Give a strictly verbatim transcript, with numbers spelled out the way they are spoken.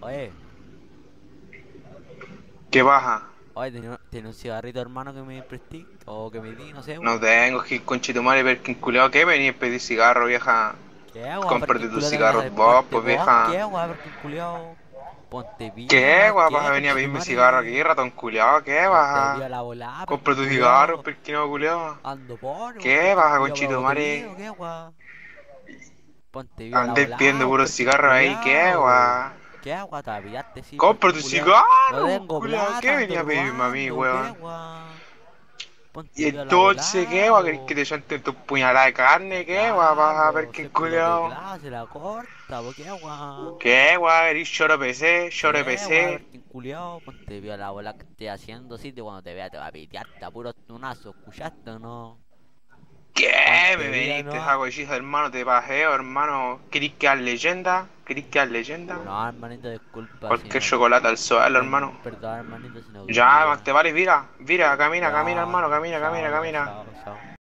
Oye, ¿Qué baja? oye, ¿tiene, tiene un cigarrito hermano que me prestí? O que me di, no sé, No weón. tengo, que conchetumare, ver que culiao, ¿qué venís a pedir cigarro, vieja? ¿Qué agua? ¿Por qué Cómprate tus culo te voy a cigarros vos, desparte pues vos? vieja. ¿Qué agua? ¿Por qué culiao? Ponte pía, ¿Qué, weón. guapa? ¿Vas a ¿Qué? venir a pedirme cigarro aquí, Conchetumare. ratón culiao? ¿Qué Ponte vas pía a...? la volada, ¿por qué Compra tu cigarro, culiao? perquino culiao. Ando por, weón. ¿Por ¿Qué qué vas a culiao? ¿Pero te vi conchetumare? o qué, weón? Ponte pía la Andés pidiendo volada, puros ¿por qué cigarros ahí, ¿qué, culiao? guapa? ¿Qué agua? ¿Te pillaste, sí? ¿Por Compra qué tu culiao? No cigarro, tengo culiao. plata, ¿Qué ando venía a pedirme a mí, robando, ¿qué, weón? weón? Y Ponte pía la entonces, ¿qué, volada, guapa? ¿Querés que po. te suelten tus puñaladas de carne? ¿Qué, guapa? Ya, Vas a ver po, quién soy piloto culiao. clase, la corta, po, ¿qué, weón? ¿Qué, guapa? ¿Eres choro P C? ¿Choro ¿Qué, weón? A ver P C? quién culiao, ponte pía la bola que estoy haciendo, sí, te- cuando te vea te va a pitear, te apuro tunazo, ¿escuchaste o no? ¿Qué? ¿Me Ponte pía, veniste, no. saco hechizo, hermano? ¿Te paseo, hermano? ¿Querés quedar leyenda? ¿Querés quedar leyenda? No, hermanito, disculpa si Cualquier no. chocolate al suelo, Per- hermano. perdón, hermanito, si no Ya, más quería. te vale, vira, vira, camina, camina, Ya, hermano, camina, camina, chao, ya, camina. chao, chao.